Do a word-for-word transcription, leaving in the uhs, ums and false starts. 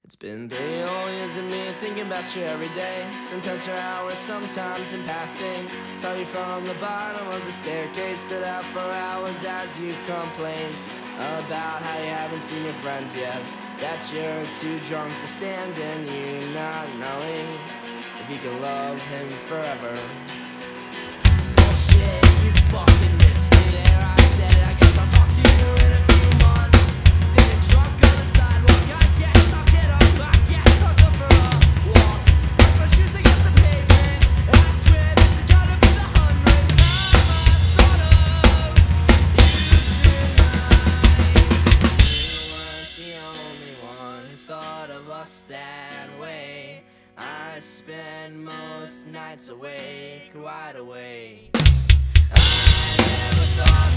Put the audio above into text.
It's been three whole years of me thinking about you every day. Sometimes for hours, sometimes in passing. Saw you from the bottom of the staircase. Stood out for hours as you complained about how you haven't seen your friends yet. That you're too drunk to stand and you not knowing if you can love him forever. Bullshit, you fucking missed me there. I said it, I guess I'll talk to you in a few months. Sitting drunk on the sidewalk, I guess I'll get up, I guess I'll go for a walk. Brush my shoes against the pavement, and I swear this is gonna be the hundredth time I've thought of you tonight. You weren't the only one who thought of us that way. I spend most nights awake, wide awake. I never thought